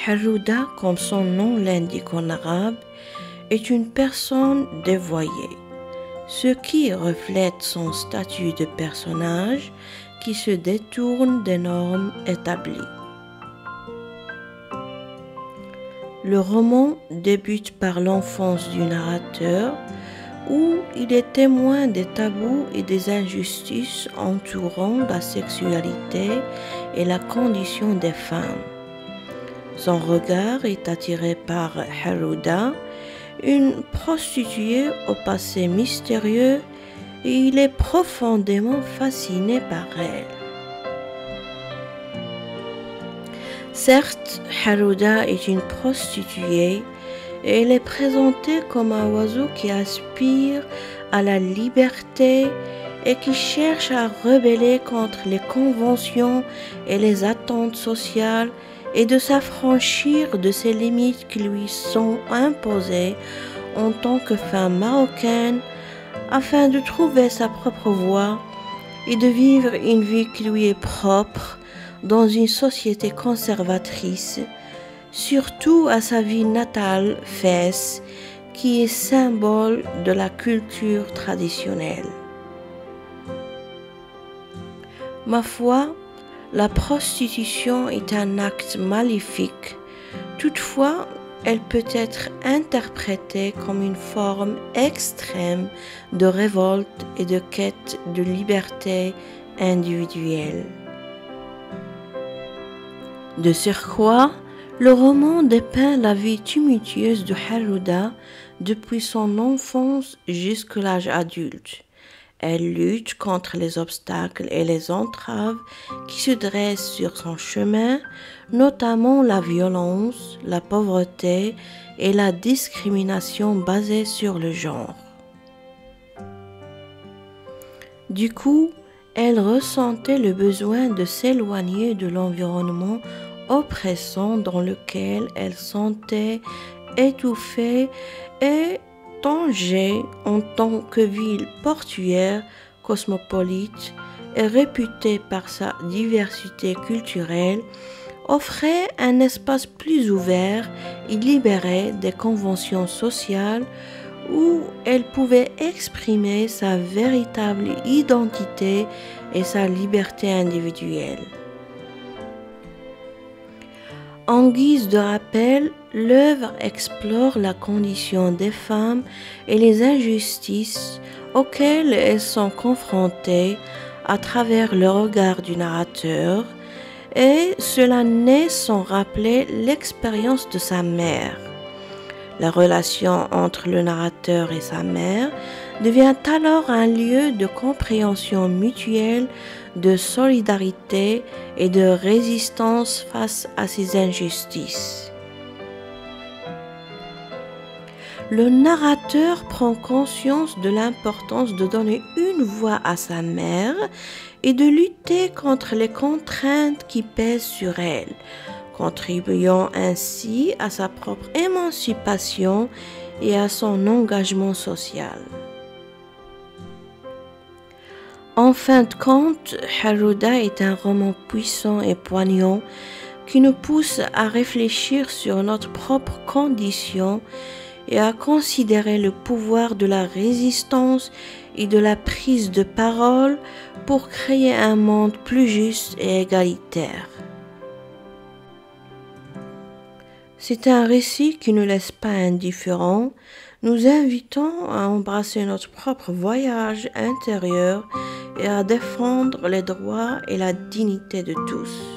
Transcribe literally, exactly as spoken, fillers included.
Harouda, comme son nom l'indique en arabe, est une personne dévoyée, ce qui reflète son statut de personnage qui se détourne des normes établies. Le roman débute par l'enfance du narrateur, où il est témoin des tabous et des injustices entourant la sexualité et la condition des femmes. Son regard est attiré par Harouda, une prostituée au passé mystérieux, et il est profondément fasciné par elle. Certes, Harouda est une prostituée et elle est présentée comme un oiseau qui aspire à la liberté et qui cherche à rebeller contre les conventions et les attentes sociales et de s'affranchir de ces limites qui lui sont imposées en tant que femme marocaine afin de trouver sa propre voie et de vivre une vie qui lui est propre dans une société conservatrice, surtout à sa ville natale, Fès, qui est symbole de la culture traditionnelle. Ma foi, la prostitution est un acte maléfique. Toutefois, elle peut être interprétée comme une forme extrême de révolte et de quête de liberté individuelle. De surcroît, le roman dépeint la vie tumultueuse de Harouda depuis son enfance jusqu'à l'âge adulte. Elle lutte contre les obstacles et les entraves qui se dressent sur son chemin, notamment la violence, la pauvreté et la discrimination basée sur le genre. Du coup, elle ressentait le besoin de s'éloigner de l'environnement oppressant dans lequel elle sentait étouffée et Tanger, en tant que ville portuaire cosmopolite et réputée par sa diversité culturelle, offrait un espace plus ouvert et libéré des conventions sociales où elle pouvait exprimer sa véritable identité et sa liberté individuelle. En guise de rappel, l'œuvre explore la condition des femmes et les injustices auxquelles elles sont confrontées à travers le regard du narrateur, et cela naît sans rappeler l'expérience de sa mère. La relation entre le narrateur et sa mère devient alors un lieu de compréhension mutuelle, de solidarité et de résistance face à ces injustices. Le narrateur prend conscience de l'importance de donner une voix à sa mère et de lutter contre les contraintes qui pèsent sur elle, contribuant ainsi à sa propre émancipation et à son engagement social. En fin de compte, Harouda est un roman puissant et poignant qui nous pousse à réfléchir sur notre propre condition et à considérer le pouvoir de la résistance et de la prise de parole pour créer un monde plus juste et égalitaire. C'est un récit qui ne laisse pas indifférents, nous invitant à embrasser notre propre voyage intérieur et à défendre les droits et la dignité de tous.